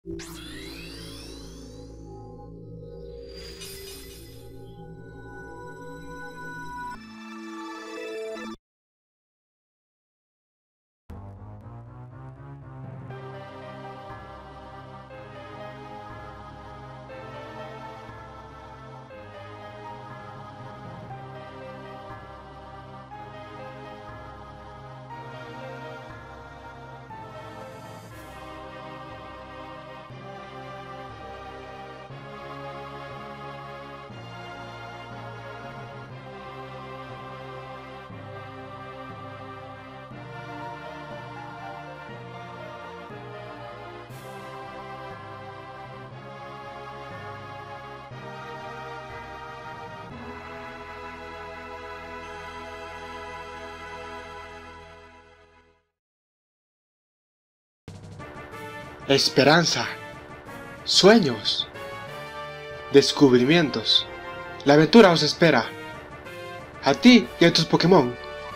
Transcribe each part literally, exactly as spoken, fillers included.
Esperanza, sueños, descubrimientos. La aventura os espera, a ti y a tus Pokémon.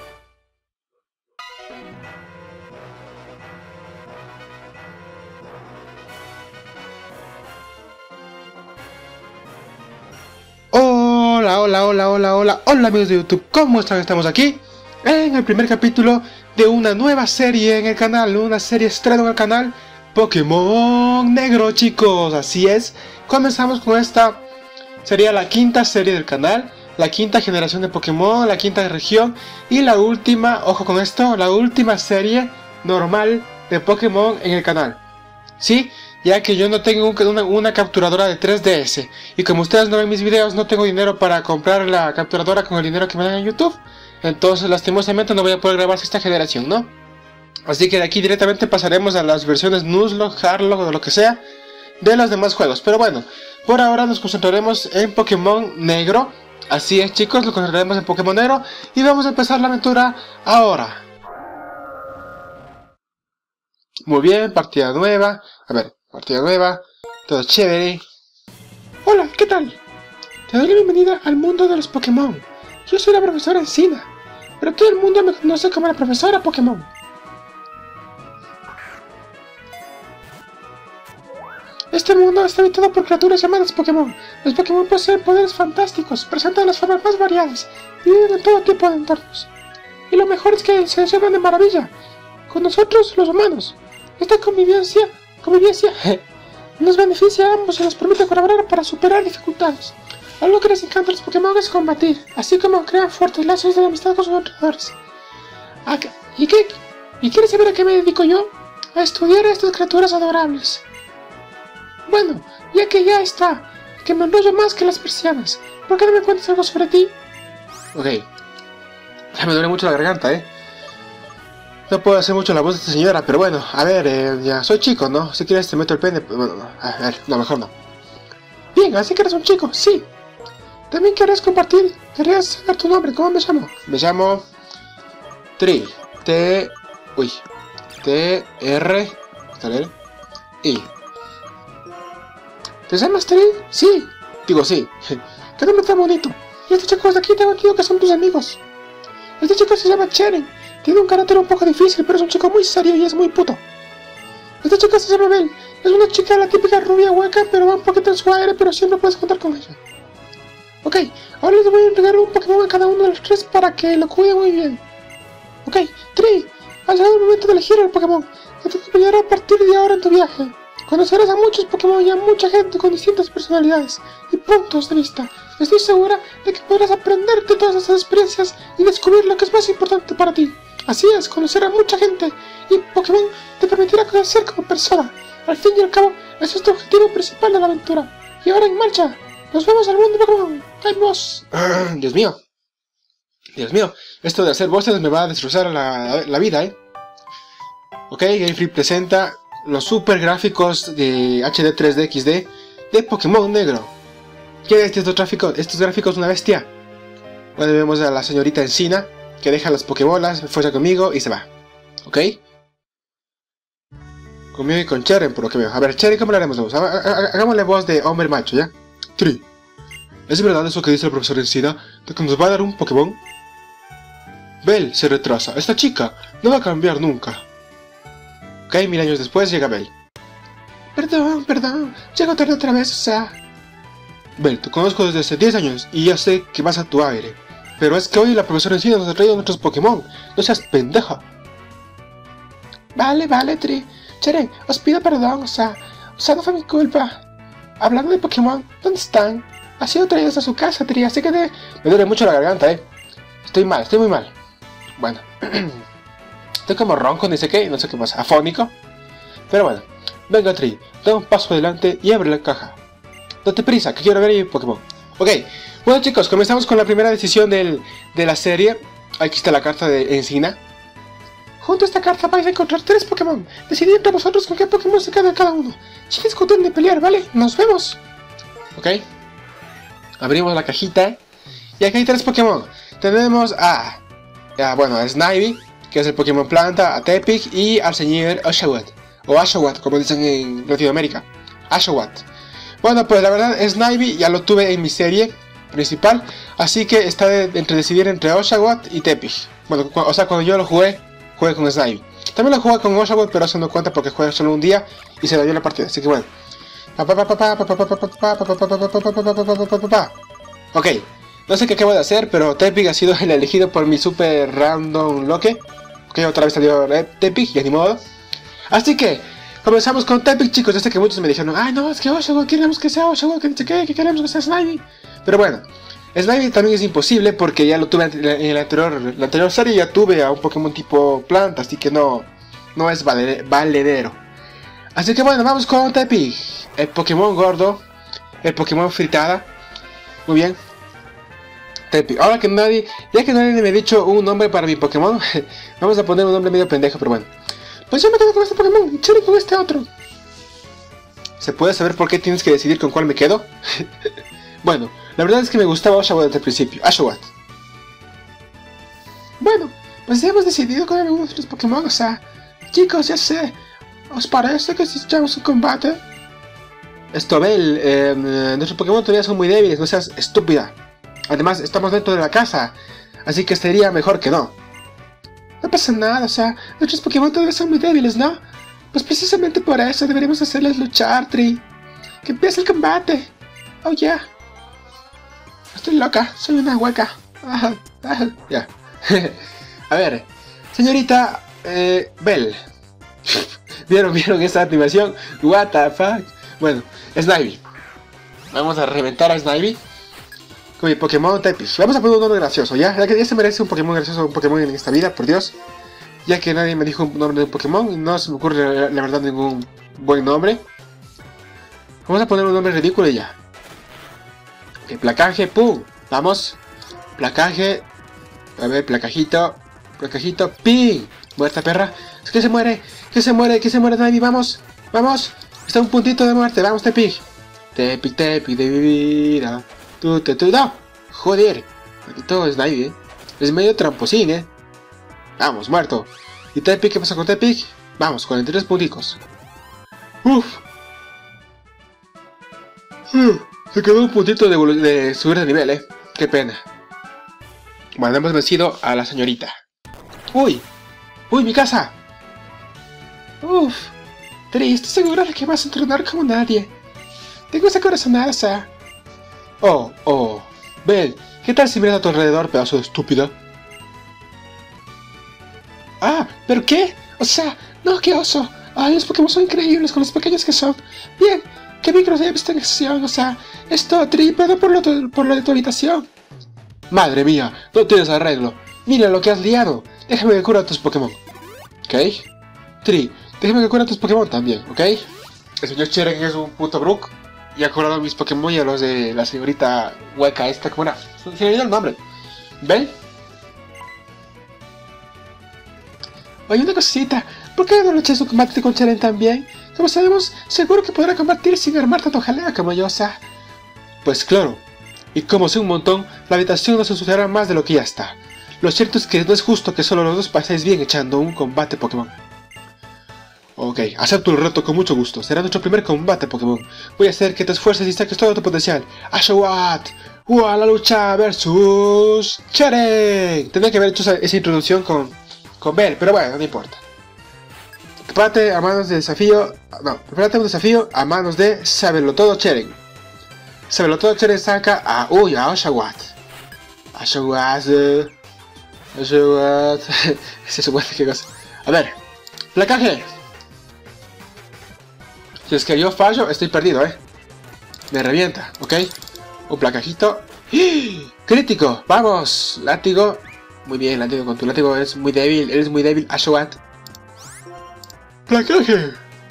Hola, hola, hola, hola, hola, hola amigos de YouTube, ¿cómo están? Estamos aquí en el primer capítulo de una nueva serie en el canal, una serie estreno en el canal, Pokémon Negro, chicos, así es. Comenzamos con esta, sería la quinta serie del canal, la quinta generación de Pokémon, la quinta región y la última, ojo con esto, la última serie normal de Pokémon en el canal. Sí, ya que yo no tengo una, una capturadora de tres D S y como ustedes no ven mis videos, no tengo dinero para comprar la capturadora con el dinero que me dan en YouTube. Entonces lastimosamente no voy a poder grabar esta generación, ¿no? Así que de aquí directamente pasaremos a las versiones Nuzlocke, Harlock o lo que sea de los demás juegos. Pero bueno, por ahora nos concentraremos en Pokémon Negro. Así es, chicos, nos concentraremos en Pokémon Negro y vamos a empezar la aventura ahora. Muy bien, partida nueva. A ver, partida nueva, todo chévere. Hola, ¿qué tal? Te doy la bienvenida al mundo de los Pokémon. Yo soy la profesora Encina, pero todo el mundo me conoce como la profesora Pokémon. Este mundo está habitado por criaturas llamadas Pokémon. Los Pokémon poseen poderes fantásticos, presentan las formas más variadas y viven en todo tipo de entornos. Y lo mejor es que se llevan de maravilla con nosotros, los humanos. Esta convivencia, convivencia nos beneficia a ambos y nos permite colaborar para superar dificultades. Algo que les encanta a los Pokémon es combatir, así como crear fuertes lazos de amistad con sus entrenadores. ¿Y qué? ¿Y quieres saber a qué me dedico yo? A estudiar a estas criaturas adorables. Bueno, ya que ya está, que me enrollo más que las persianas, ¿por qué no me cuentas algo sobre ti? Ok, ya me duele mucho la garganta, ¿eh? No puedo hacer mucho la voz de esta señora, pero bueno, a ver, eh, ya soy chico, ¿no? Si quieres te meto el pene, bueno, no, a ver, no, mejor no. Bien, así que eres un chico, sí. También querés compartir, querías saber tu nombre, ¿cómo me llamo? Me llamo... Tri, T... Uy, T, R... ¿Está I. ¿Te llamas Tri? Sí. Digo sí. ¿Qué nombre tan bonito? Y estos chicos de aquí tengo entendido que son tus amigos. Este chico se llama Cheren. Tiene un carácter un poco difícil, pero es un chico muy serio y es muy puto. Esta chica se llama Belle. Es una chica, la típica rubia hueca, pero va un poquito en su aire, pero siempre puedes contar con ella. Ok, ahora les voy a entregar un Pokémon a cada uno de los tres para que lo cuiden muy bien. Ok, Tri, ha llegado el momento de elegir el Pokémon que te acompañará a partir de ahora en tu viaje. Conocerás a muchos Pokémon y a mucha gente con distintas personalidades y puntos de vista. Estoy segura de que podrás aprender de todas esas experiencias y descubrir lo que es más importante para ti. Así es, conocer a mucha gente y Pokémon te permitirá crecer como persona. Al fin y al cabo, ese es tu objetivo principal de la aventura. Y ahora en marcha, nos vemos al mundo Pokémon. ¡Vamos! Dios mío. Dios mío, esto de hacer voces me va a destrozar la, la vida, ¿eh? Ok, Game Freak presenta los super gráficos de H D tres D X D de Pokémon Negro. ¿Qué es estos gráficos? Estos gráficos una bestia. Bueno, vemos a la señorita Encina que deja las Pokébolas, fuerza conmigo y se va. ¿Ok? Conmigo y con Cheren, por lo que veo. A ver, Cheren, ¿cómo le haremos? Hagámosle voz de hombre macho, ¿ya? Tri, ¿es verdad eso que dice el profesor Encina de que nos va a dar un Pokémon? Belle se retrasa. Esta chica no va a cambiar nunca. Ok, mil años después llega Belle. Perdón, perdón, llego tarde otra vez, o sea... Bell, te conozco desde hace diez años y ya sé que vas a tu aire. Pero es que hoy la profesora Encina nos ha traído nuestros Pokémon. No seas pendeja. Vale, vale, Tri. Cheren, os pido perdón, o sea... O sea, no fue mi culpa. Hablando de Pokémon, ¿dónde están? Ha sido traídos a su casa, Tri, así que de... me duele mucho la garganta, eh. Estoy mal, estoy muy mal. Bueno. Estoy como ronco, ni sé qué, no sé qué pasa. Afónico. Pero bueno. Venga, Tri, da un paso adelante y abre la caja. Date prisa, que quiero ver mi Pokémon. Ok. Bueno, chicos, comenzamos con la primera decisión del, de la serie. Aquí está la carta de Encina. Junto a esta carta vais a encontrar tres Pokémon. Decidid entre vosotros con qué Pokémon se queda cada uno. Sin discutir ni pelear, ¿vale? ¡Nos vemos! Ok. Abrimos la cajita. Y aquí hay tres Pokémon. Tenemos a... a bueno, a Snivy, que es el Pokémon planta, a Tepig y al señor Oshawott. O Oshawott, como dicen en Latinoamérica. Oshawott. Bueno, pues la verdad, Snivy ya lo tuve en mi serie principal. Así que está de, entre decidir entre Oshawott y Tepig. Bueno, o sea, cuando yo lo jugué, jugué con Snivy. También lo jugué con Oshawott, pero eso no cuenta porque jugué solo un día y se dañó la partida. Así que bueno. Ok. No sé qué acabo de hacer, pero Tepig ha sido el elegido por mi super random loque. Ok, otra vez salió Tepig, y ni modo. Así que, comenzamos con Tepig, chicos. Yo sé que muchos me dijeron, ay no, es que Oshawott, queremos que sea Oshawott, que no sé qué, que queremos que sea Snivy. Pero bueno, Snivy también es imposible porque ya lo tuve en la anterior, la anterior serie, ya tuve a un Pokémon tipo planta, así que no, no es vale, valedero. Así que bueno, vamos con Tepig, el Pokémon gordo, el Pokémon fritada. Muy bien. Tepig. Ahora que nadie, ya que nadie me ha dicho un nombre para mi Pokémon, vamos a poner un nombre medio pendejo, pero bueno. Pues yo me quedo con este Pokémon y Cheren con este otro. ¿Se puede saber por qué tienes que decidir con cuál me quedo? Bueno, la verdad es que me gustaba Oshawott desde el principio. Oshawott. Bueno, pues ya hemos decidido con algunos de los Pokémon, o sea... Chicos, ya sé. ¿Os parece que si echamos un combate? Esto, Bell, eh, nuestros Pokémon todavía son muy débiles, no seas estúpida. Además, estamos dentro de la casa, así que sería mejor que no. No pasa nada, o sea, nuestros Pokémon todavía son muy débiles, ¿no? Pues precisamente por eso deberíamos hacerles luchar, Tri. Que empiece el combate. Oh, ya. Yeah. Estoy loca, soy una hueca. Ah, ah, ya. A ver, señorita eh, Bell. ¿Vieron, vieron esa animación? What the fuck. Bueno, Snivy. Vamos a reventar a Snivy con mi Pokémon Tepig. Vamos a poner un nombre gracioso, ¿ya? Ya que ya se merece un Pokémon gracioso, un Pokémon en esta vida, por Dios. Ya que nadie me dijo un nombre de un Pokémon y no se me ocurre la, la verdad ningún buen nombre. Vamos a poner un nombre ridículo y ya. Ok, placaje, pum. Vamos. Placaje. A ver, placajito. Placajito, ping. Muerta perra. Es que se muere. Que se muere, que se muere Snivy. Vamos. Vamos. Está un puntito de muerte. Vamos, Tepig. Tepig, Tepig de mi vida. Tú, te, tú, no. Joder. Maldito Snivy, eh. Es medio tramposín, eh. Vamos, muerto. ¿Y Tepig? ¿Qué pasa con Tepig? Vamos, cuarenta y tres puntitos. Uff. Uh, se quedó un puntito de, de subir de nivel, eh. Qué pena. Bueno, hemos vencido a la señorita. ¡Uy! ¡Uy, mi casa! Uff. Tri, estoy segura de que vas a entrenar como nadie. Tengo esa corazonaza. Oh, oh. Bell, ¿qué tal si miras a tu alrededor, pedazo de estúpida? Ah, ¿pero qué? O sea, no, qué oso. Ay, los Pokémon son increíbles con los pequeños que son. Bien, qué micro de esta acción, o sea, esto, Tri, perdón por lo, por lo de tu habitación. Madre mía, no tienes arreglo. Mira lo que has liado. Déjame que cura a tus Pokémon. ¿Ok? Tri, déjame que cura a tus Pokémon también, ¿ok? El señor Cheren es un puto Brook. Y ha curado a mis Pokémon y a los de la señorita hueca esta, ¿cómo era? Se me olvidó el nombre. ¿Ven? Oye, una cosita. ¿Por qué no luchas su combate con Cheren también? Como sabemos, seguro que podrá combatir sin armar tanto jaleo como yo, o sea. Pues claro. Y como sé un montón, la habitación nos ensuciará más de lo que ya está. Lo cierto es que no es justo que solo los dos paséis bien echando un combate Pokémon. Ok, acepto el reto con mucho gusto. Será nuestro primer combate Pokémon. Voy a hacer que te esfuerces y saques todo tu potencial. Oshawott, ¡Uah, la lucha versus Cheren! Tendría que haber hecho esa, esa introducción con, con Bell, pero bueno, no importa. Prepárate a manos de desafío... No, prepárate un desafío a manos de Sabelotodo Cheren. Sabelotodo Cheren saca a... Uy, a Oshawott. Oshawott... Uh, Oshawott... Se supone que cosa... A ver. Placaje. Si es que yo fallo, estoy perdido, eh. Me revienta, ok. Un placajito. ¡Ah! Crítico, vamos. Látigo. Muy bien, látigo, con tu látigo eres muy débil. Eres muy débil, Oshawott. Placaje.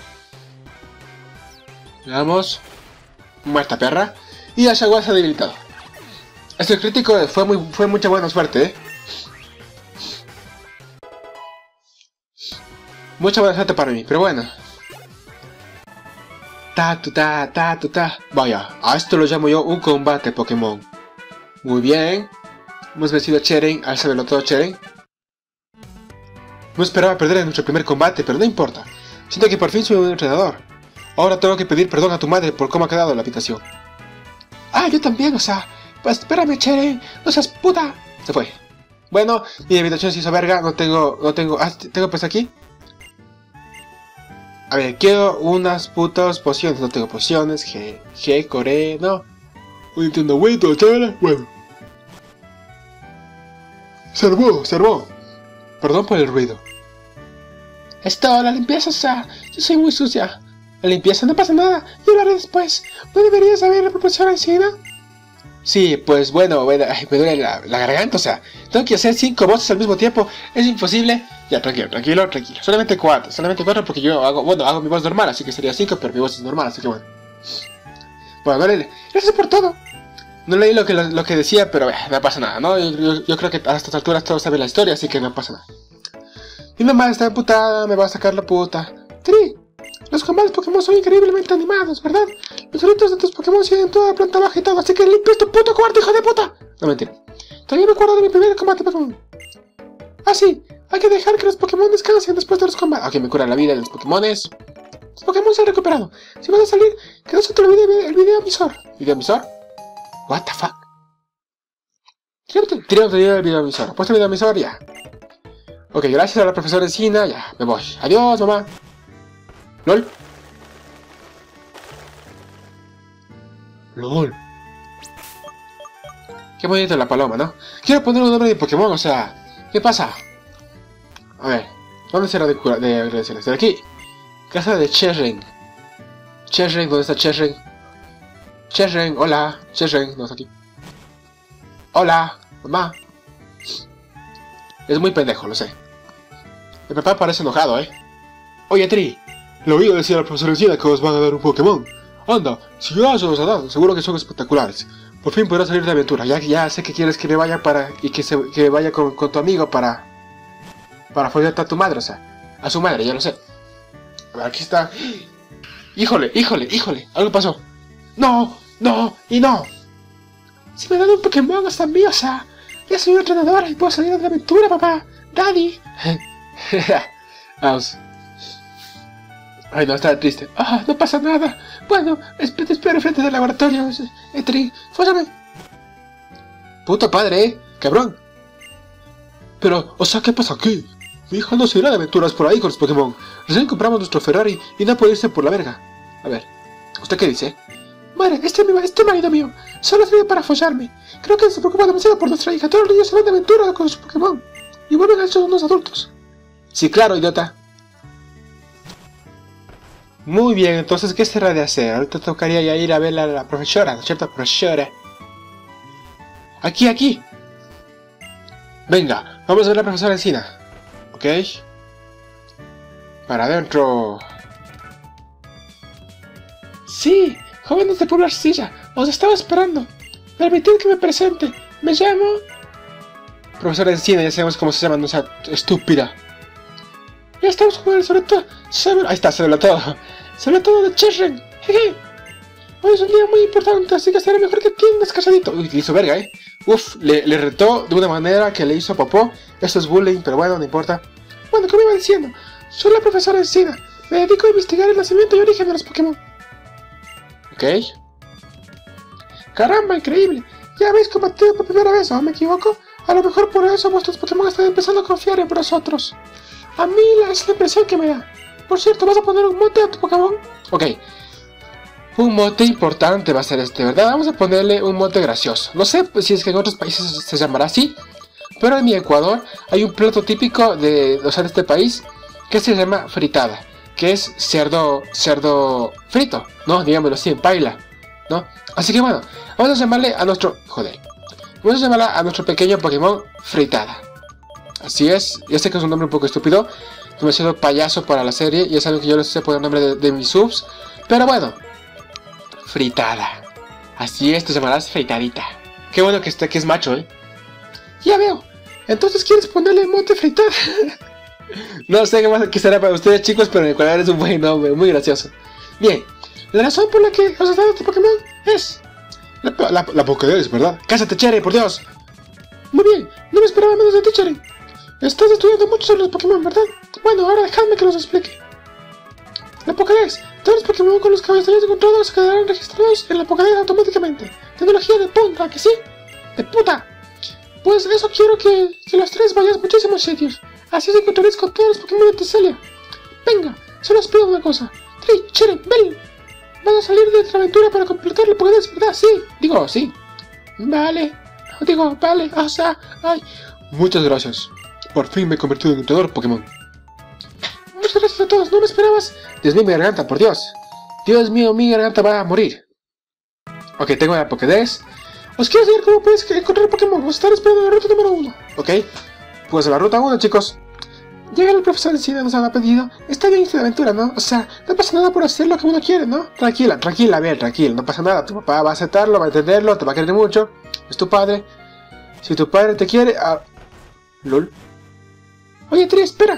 Vamos. Muerta perra. Y Oshawott se ha debilitado. Este crítico fue, muy, fue mucha buena suerte, eh. Mucha buena suerte para mí, pero bueno. Ta tu ta ta tu ta. Vaya, a esto lo llamo yo un combate Pokémon. Muy bien. Hemos vencido a Cheren, al Sabelotodo Cheren. No esperaba perder en nuestro primer combate, pero no importa. Siento que por fin soy un entrenador. Ahora tengo que pedir perdón a tu madre por cómo ha quedado la habitación. Ah, yo también, o sea... Pues espérame, Cheren, no seas puta. Se fue. Bueno, mi habitación se hizo verga, no tengo... No tengo... Ah, ¿tengo pues aquí? A ver, quiero unas putas pociones. No tengo pociones. G, G, Core, no. Un Nintendo Wii, todo chévere. Bueno. Servó, servó. Perdón por el ruido. Esto, la limpieza, o sea, yo soy muy sucia. La limpieza, no pasa nada. Yo lo haré después. ¿No deberías haber la proporción encima? Sí, pues bueno, bueno, ay, me duele la, la garganta, o sea, tengo que hacer cinco voces al mismo tiempo. Es imposible. Ya, tranquilo, tranquilo, tranquilo. Solamente cuatro, solamente cuatro porque yo hago, bueno, hago mi voz normal, así que sería cinco, pero mi voz es normal, así que bueno. Bueno, no leí. Gracias por todo. No leí lo que, lo, lo que decía, pero eh, no pasa nada, ¿no? Yo, yo, yo creo que a estas alturas todos saben la historia, así que no pasa nada. Mi mamá está emputada, me va a sacar la puta. Tri, los combates Pokémon son increíblemente animados, ¿verdad? Los gritos de tus Pokémon siguen toda la planta baja y todo, así que limpies tu puto cuarto, hijo de puta. No, mentira. Todavía me acuerdo de mi primer combate Pokémon. Ah, sí. Hay que dejar que los Pokémon descansen después de los combates. Ok, me cura la vida de los Pokémones. Los Pokémon se han recuperado. Si vas a salir, que no se te olvide el videoemisor. ¿Videoemisor? What the fuck? Tiramos el videoemisor. Puesto el videoemisor, ya. Ok, gracias a la profesora Encina, ya, me voy. Adiós, mamá. LOL. LOL. Qué bonita la paloma, ¿no? Quiero poner un nombre de Pokémon, o sea... ¿Qué pasa? A ver, ¿dónde será de cura de agradecimientos? De aquí. Casa de Cheren. Cheren, ¿dónde está Cheren? Cheren, hola. Cheren, no está aquí. Hola, mamá. Es muy pendejo, lo sé. El papá parece enojado, ¿eh? Oye, Tri. Le oí decir al profesor Encina que os van a dar un Pokémon. Anda, si ya se os ha dado, seguro que son espectaculares. Por fin podrás salir de aventura. Ya, ya sé que quieres que me vaya para... Y que, se, que vaya con, con tu amigo para... Para follarte a tu madre, o sea, a su madre, ya lo sé. A ver, aquí está. Híjole, híjole, híjole, algo pasó. No, no, y no. Si me dan un Pokémon hasta mí, o sea, ya soy una entrenadora y puedo salir de aventura, papá. Daddy. Vamos. Ay, no, estaba triste. Ah, no pasa nada. Bueno, te espero frente del laboratorio. Etri, fóllame. Puto padre, eh, cabrón. Pero, o sea, ¿qué pasa aquí? Mi hija no se irá de aventuras por ahí con los Pokémon. Recién compramos nuestro Ferrari y no puede irse por la verga. A ver, ¿usted qué dice? Madre, este, este marido mío solo sirve para follarme. Creo que se preocupa demasiado por nuestra hija. Todos los niños se van de aventura con sus Pokémon y vuelven a ser unos adultos. Sí, claro, idiota. Muy bien, entonces, ¿qué será de hacer? Ahorita tocaría ya ir a ver a la profesora, ¿no es cierto? Profesora. Aquí, aquí. Venga, vamos a ver a la profesora Encina. Ok. Para adentro. Sí, jóvenes de Puebla Arcilla, os estaba esperando. Permitid que me presente. Me llamo... Profesora Encina, ya sabemos cómo se llama, no sea estúpida. Ya estamos con el sobre todo... Sobre... Ahí está, sobre todo. Sobre todo de Cheren. Jeje. Hoy es un día muy importante, así que será mejor que tiendas casadito. Uy, le hizo verga, eh. Uf, le, le retó de una manera que le hizo popó. Esto es bullying, pero bueno, no importa. Bueno, como iba diciendo, soy la profesora Encina. Me dedico a investigar el nacimiento y origen de los Pokémon. Ok. Caramba, increíble. Ya habéis combatido por primera vez, ¿o me equivoco? A lo mejor por eso vuestros Pokémon están empezando a confiar en vosotros. A mí la, es la impresión que me da. Por cierto, ¿vas a poner un mote a tu Pokémon? Ok. Un mote importante va a ser este, ¿verdad? Vamos a ponerle un mote gracioso. No sé si es que en otros países se llamará así, pero en mi Ecuador hay un plato típico de, o sea, de este país que se llama fritada, que es cerdo, cerdo frito, ¿no? Digámoslo así, en paila, ¿no? Así que bueno, vamos a llamarle a nuestro... Joder. Vamos a llamarla a nuestro pequeño Pokémon Fritada. Así es, ya sé que es un nombre un poco estúpido, demasiado payaso para la serie, y es algo que yo les sé poner el nombre de, de mis subs, pero bueno. Fritada. Así es, te llamarás Fritadita. Qué bueno que, está, que es macho, ¿eh? Ya veo. Entonces, ¿quieres ponerle mote Fritada? No sé qué más que será para ustedes, chicos, pero en el cual es un buen nombre, muy gracioso. Bien, la razón por la que os he dado este Pokémon es... La, la, la Pokédex, ¿verdad? ¡Cásate, Chere, por Dios! Muy bien, no me esperaba menos de ti, Chere. Estás estudiando mucho sobre los Pokémon, ¿verdad? Bueno, ahora dejadme que los explique. La Pokédex. Todos los Pokémon con los que hayas encontrado se quedarán registrados en la Pokédex automáticamente. Tecnología de punta, ¿que sí? ¡De puta! Pues eso quiero que, que los tres vayáis a muchísimos sitios. Así os encontraréis con todos los Pokémon de Teselia. Venga, solo os pido una cosa. Tri, Chere, Bell. Van a salir de otra aventura para completar la Pokédex, ¿verdad? Sí. Digo, sí. Vale. Digo, vale. O sea, ay. Muchas gracias. Por fin me he convertido en entrenador Pokémon. Muchas gracias a todos. ¿No me esperabas? Dios mío, mi garganta, por Dios. Dios mío, mi garganta va a morir. Ok, tengo la Pokédex. Os quiero saber cómo puedes encontrar Pokémon. Os estaré esperando en la ruta número uno. Ok. Pues a la ruta uno, chicos. Llega el profesor Encina, nos ha pedido. Está bien esta aventura, ¿no? O sea, no pasa nada por hacer lo que uno quiere, ¿no? Tranquila, tranquila, a ver, tranquila, no pasa nada. Tu papá va a aceptarlo, va a entenderlo, te va a querer mucho. Es tu padre. Si tu padre te quiere... Ah... ¿Lol? Oye, Tri, espera.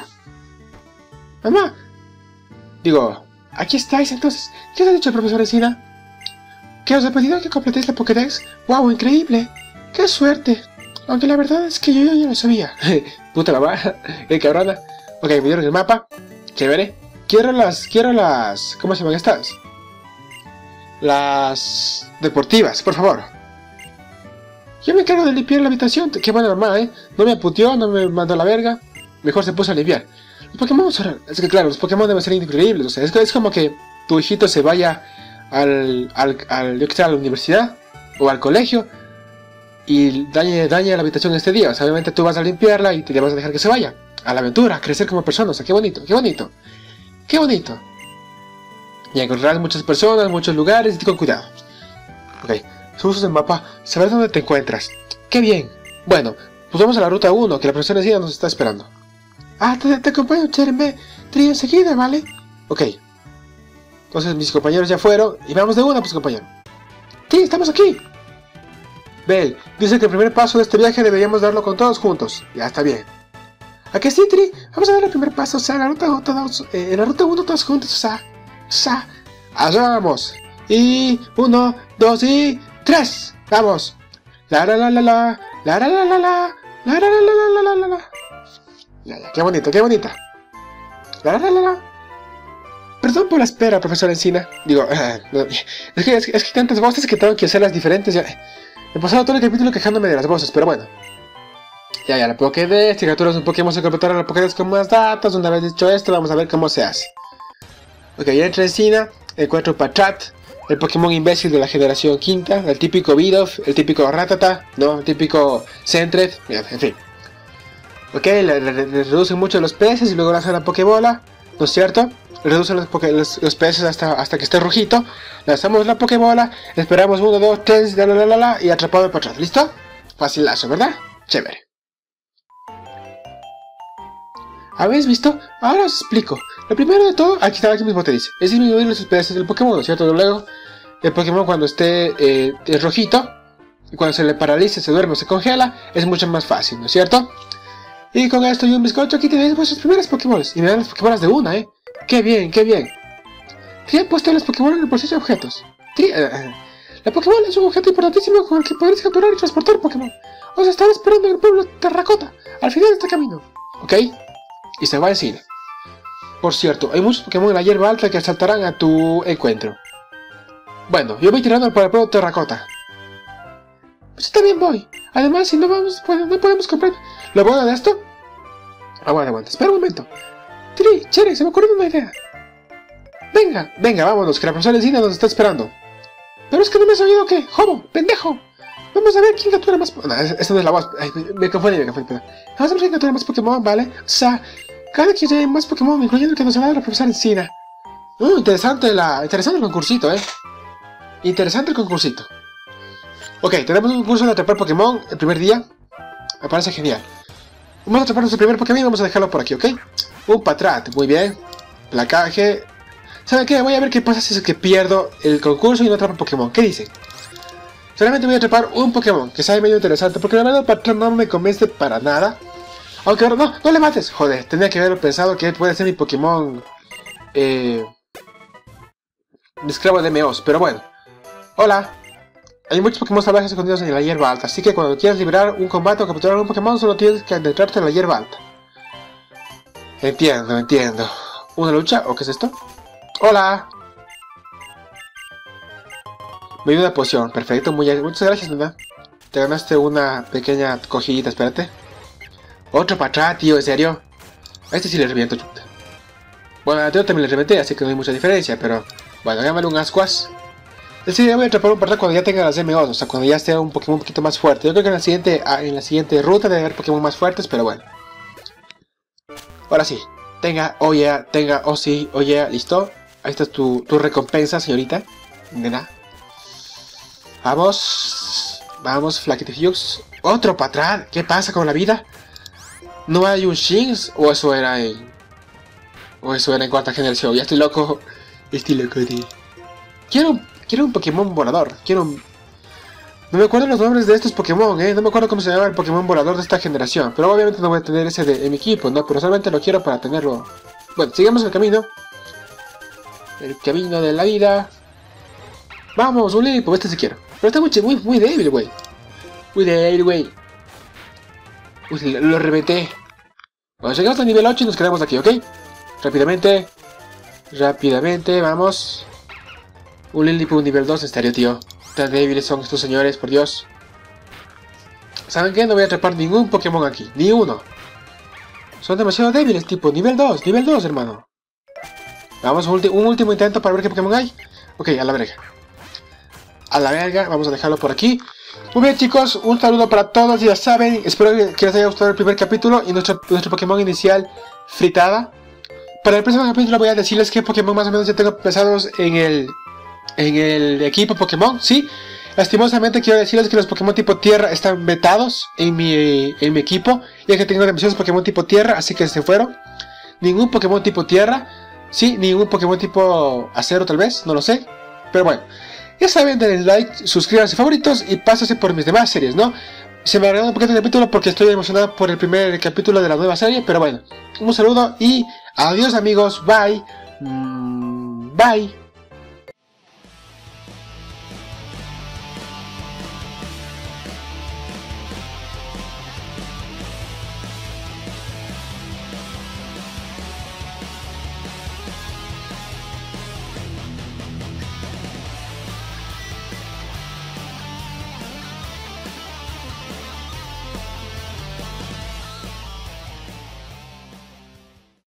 Mamá. Digo, aquí estáis entonces. ¿Qué os ha dicho el profesor Encina? ¿Que os ha pedido que completéis la Pokédex? ¡Wow, increíble! ¡Qué suerte! Aunque la verdad es que yo ya lo sabía. Puta la va. ¡Qué cabrona! Ok, me dieron el mapa. Chévere. Quiero las... Quiero las... ¿Cómo se llaman estas? Las... deportivas, por favor. Yo me encargo de limpiar la habitación. Qué buena mamá, ¿eh? No me aputeó, no me mandó a la verga. Mejor se puso a limpiar. Los Pokémon son... Es que claro, los Pokémon deben ser increíbles. O sea, es, es como que tu hijito se vaya al... al, al yo que sé, a la universidad o al colegio y dañe, dañe la habitación este día. O sea, obviamente tú vas a limpiarla y te vas a dejar que se vaya a la aventura, a crecer como persona. O sea, qué bonito, qué bonito, qué bonito. Y encontrarás muchas personas, muchos lugares y con cuidado. Ok, si usas el mapa, sabrás dónde te encuentras. ¡Qué bien! Bueno, pues vamos a la ruta uno, que la profesora Encina nos está esperando. Ah, te, te acompaño, Cherme. Tri enseguida, ¿vale? Ok. Entonces mis compañeros ya fueron y vamos de una, pues compañero. Sí, estamos aquí. Bell, dice que el primer paso de este viaje deberíamos darlo con todos juntos. Ya está bien. ¿A qué sí, Tri? Vamos a dar el primer paso, o sea, en la ruta, todos, eh, en la ruta uno todos juntos, o sea, o sea, allá vamos. Y uno, dos y tres. Vamos. La la la la la, la la la la la, la la la la la la la. Ya, ya, qué bonito, qué bonita. La la la la la. Perdón por la espera, profesor Encina. Digo, uh, es que es, es que hay tantas voces que tengo que hacerlas diferentes. Ya. He pasado todo el capítulo quejándome de las voces, pero bueno. Ya, ya, la Pokédex, criaturas un Pokémon se completaron la Pokédex con más datos. Una vez dicho esto, vamos a ver cómo se hace. Ok, ya entré Encina, encuentro Patrat, el Pokémon imbécil de la generación quinta, el típico Bidoof, el típico Rattata, ¿no? El típico Sentret, en fin. Ok, le, le, le reducen mucho los peces y luego lanzan la Pokébola, ¿no es cierto? Le reducen los, los, los peces hasta, hasta que esté rojito, lanzamos la Pokébola, esperamos uno, dos, tres, la la la la y atrapado el Patrat, ¿listo? Facilazo, ¿verdad? Chévere. ¿Habéis visto? Ahora os explico. Lo primero de todo, aquí está, aquí mismo te dice, es disminuir los peces del Pokémon, ¿no es cierto? Luego, el Pokémon cuando esté eh, es rojito, y cuando se le paralice, se duerme o se congela, es mucho más fácil, ¿no es cierto? Y con esto y un bizcocho, aquí tenéis vuestros primeros Pokémon. Y me dan las Pokébolas de una, ¿eh? ¡Qué bien, qué bien! Tri ha puesto los Pokémon en el proceso de objetos. Tri, uh, la Pokémon es un objeto importantísimo con el que podréis capturar y transportar Pokémon. Os estaré esperando en el pueblo de Terracota, al final de este camino. ¿Ok? Y se va al cine. Por cierto, hay muchos Pokémon en la hierba alta que saltarán a tu encuentro. Bueno, yo voy tirando por el pueblo de Terracota. Pues yo también voy. Además, si no vamos, pues, no podemos comprar. ¿Lo bueno de esto? Aguanta, aguanta. Espera un momento. Tri, Cherry, se me ocurrió una idea. Venga, venga, vámonos, que la profesora Encina nos está esperando. Pero es que no me has oído que, jobo, pendejo. Vamos a ver quién captura más... No, esta no es la voz. Ay, me confundí, me confundí, perdón. Vamos a ver quién captura más Pokémon, ¿vale? O sea, cada quien tiene más Pokémon, incluyendo el que nos ha dado la profesora Encina. Uh, interesante la... Interesante el concursito, eh. Interesante el concursito. Ok, tenemos un concurso de atrapar Pokémon el primer día. Me parece genial. Vamos a atrapar nuestro primer Pokémon y vamos a dejarlo por aquí, ¿ok? Un Patrat, muy bien. Placaje. ¿Saben qué? Voy a ver qué pasa si es que pierdo el concurso y no atrapo Pokémon. ¿Qué dicen? Solamente voy a atrapar un Pokémon, que sabe medio interesante, porque la verdad el patrón no me convence para nada. Aunque ahora no, no le mates. Joder, tenía que haber pensado que puede ser mi Pokémon... Eh... Mi esclavo de M Os, pero bueno. Hola. Hay muchos Pokémon salvajes escondidos en la hierba alta, así que cuando quieras liberar un combate o capturar un Pokémon, solo tienes que adentrarte en la hierba alta. Entiendo, entiendo. ¿Una lucha? ¿O qué es esto? ¡Hola! Me dio una poción, perfecto, muy, muchas gracias, nena. Te ganaste una pequeña cogidita, espérate. Otro para atrás, tío, ¿en serio? A este sí le reviento, chuta. Bueno, a otro también le reventé, así que no hay mucha diferencia, pero... Bueno, llámale un Ascuas. El siguiente voy a atrapar un Patrat cuando ya tenga las M Os, o sea, cuando ya sea un Pokémon un poquito más fuerte. Yo creo que en la siguiente, en la siguiente ruta debe haber Pokémon más fuertes, pero bueno. Ahora sí. Tenga, oh yeah, tenga, oh sí, oh yeah, listo. Ahí está tu, tu recompensa, señorita. Nena. Vamos. Vamos, Flaquetifuse. Otro Patrat. ¿Qué pasa con la vida? ¿No hay un Shinx? ¿O eso era en... O eso era en cuarta generación? Ya estoy loco. Estoy loco, tío. Quiero, quiero un Pokémon volador. Quiero un... No me acuerdo los nombres de estos Pokémon, eh. No me acuerdo cómo se llama el Pokémon volador de esta generación. Pero obviamente no voy a tener ese de, en mi equipo, ¿no? Pero solamente lo quiero para tenerlo. Bueno, sigamos el camino. El camino de la vida. Vamos, un Lillipup, este sí quiero. Pero está muy, muy, muy débil, güey. Muy débil, güey. Uy, lo, lo reventé. Bueno, llegamos al nivel ocho y nos quedamos aquí, ¿ok? Rápidamente. Rápidamente, vamos. Un Lillipup nivel dos, en serio, tío. Tan débiles son estos señores, por Dios. ¿Saben qué? No voy a atrapar ningún Pokémon aquí. Ni uno. Son demasiado débiles, tipo. Nivel dos. Nivel dos, hermano. Vamos, un, un último intento para ver qué Pokémon hay. Ok, a la verga. A la verga. Vamos a dejarlo por aquí. Muy bien, chicos. Un saludo para todos. Ya saben. Espero que les haya gustado el primer capítulo. Y nuestro, nuestro Pokémon inicial, Fritada. Para el próximo capítulo voy a decirles qué Pokémon más o menos ya tengo pensados en el... En el equipo Pokémon, sí. Lastimosamente quiero decirles que los Pokémon tipo Tierra están vetados en mi, en mi equipo, ya que tengo demasiados Pokémon tipo Tierra, así que se fueron. Ningún Pokémon tipo Tierra, sí, ningún Pokémon tipo Acero tal vez, no lo sé. Pero bueno, ya saben, denle like, suscríbanse, favoritos y pásense por mis demás series, ¿no? Se me agradó un poquito el capítulo porque estoy emocionado por el primer capítulo de la nueva serie, pero bueno, un saludo y adiós amigos, bye, mm, bye.